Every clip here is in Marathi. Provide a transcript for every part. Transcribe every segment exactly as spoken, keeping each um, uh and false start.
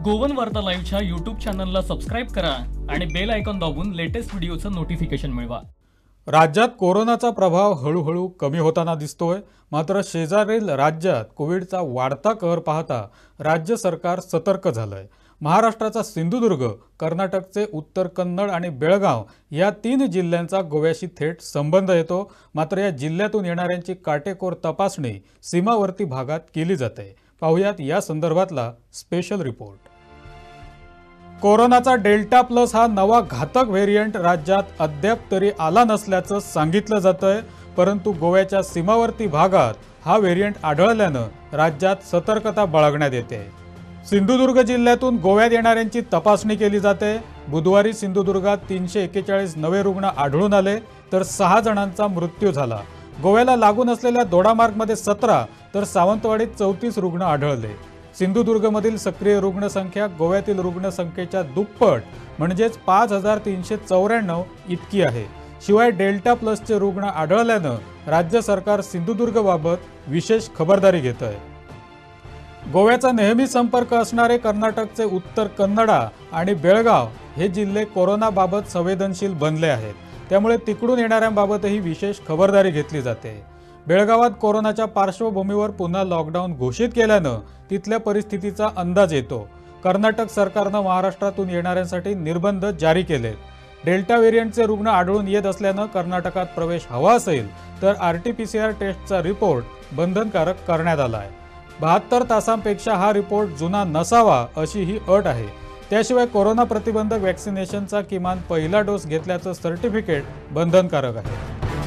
गोवन वार्ता लाईव्हच्या यूट्यूब चॅनलला सबस्क्राईब करा आणि बेल आयकॉन दाबून लेटेस्ट व्हिडिओचं नोटिफिकेशन मिळवा। राज्यात कोरोनाचा प्रभाव हळूहळू कमी होताना दिसतोय, मात्र शेजारील राज्यात कोविडचा वाढता कहर पाहता राज्य सरकार सतर्क झालंय। महाराष्ट्राचा सिंधुदुर्ग, कर्नाटकचे उत्तर कन्नड आणि बेळगाव या तीन जिल्ह्यांचा गोव्याशी थेट संबंध येतो, मात्र या जिल्ह्यातून येणाऱ्यांची काटेकोर तपासणी सीमावर्ती भागात केली जाते। पाहुयात या संदर्भातला स्पेशल रिपोर्ट। कोरोनाचा डेल्टा प्लस हा नवा घातक व्हेरियंट राज्यात अद्याप तरी आला नसल्याचं सांगितलं जातंय, परंतु गोव्याच्या सीमावर्ती भागात हा व्हेरियंट आढळल्यानं राज्यात सतर्कता बाळगण्यात येते। सिंधुदुर्ग जिल्ह्यातून गोव्यात येणाऱ्यांची तपासणी केली जाते। बुधवारी सिंधुदुर्गात तीनशे एक्केचाळीस नवे रुग्ण आढळून आले, तर सहा जणांचा मृत्यू झाला। गोव्याला लागून असलेल्या दोडामार्गमध्ये सतरा तर सावंतवाडीत चौतीस रुग्ण आढळले। सिंधुदुर्गमधील सक्रिय रुग्णसंख्या गोव्यातील रुग्णसंख्येच्या दुप्पट म्हणजेच पाच हजार तीनशे चौऱ्याण्णव इतकी आहे। शिवाय डेल्टा प्लसचे रुग्ण आढळल्यानं राज्य सरकार सिंधुदुर्गबाबत विशेष खबरदारी घेत आहे। गोव्याचा नेहमी संपर्क असणारे कर्नाटकचे उत्तर कन्नडा आणि बेळगाव हे जिल्हे कोरोनाबाबत संवेदनशील बनले आहेत, त्यामुळे तिकडून येणाऱ्यांबाबतही विशेष खबरदारी घेतली जाते। बेळगावात कोरोनाच्या पार्श्वभूमीवर पुन्हा लॉकडाऊन घोषित केल्यानं तिथल्या परिस्थितीचा अंदाज येतो। कर्नाटक सरकारनं महाराष्ट्रातून येणाऱ्यांसाठी निर्बंध जारी केलेत। डेल्टा व्हेरियंटचे रुग्ण आढळून येत असल्यानं कर्नाटकात प्रवेश हवा असेल तर R T P C R टेस्टचा रिपोर्ट बंधनकारक करण्यात आला आहे। बहात्तर तासांपेक्षा हा रिपोर्ट जुना नसावा अशी ही अट आहे। त्याशिवाय कोरोना प्रतिबंधक वॅक्सिनेशनचा किमान पहिला डोस घेतल्याचं सर्टिफिकेट बंधनकारक आहे।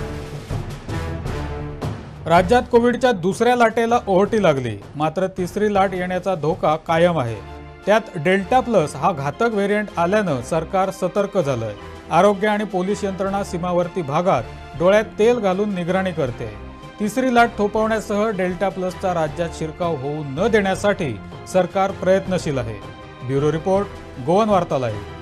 राज्यात कोविडच्या दुसऱ्या लाटेला ओहोटी लागली, मात्र तिसरी लाट येण्याचा धोका कायम आहे। त्यात डेल्टा प्लस हा घातक व्हेरियंट आल्यानं सरकार सतर्क झालंय। आरोग्य आणि पोलीस यंत्रणा सीमावर्ती भागात डोळ्यात तेल घालून निगराणी करते। तिसरी लाट थोपवण्यासह डेल्टा प्लसचा राज्यात शिरकाव होऊ न देण्यासाठी सरकार प्रयत्नशील आहे। Bureau report, Goan Varta live.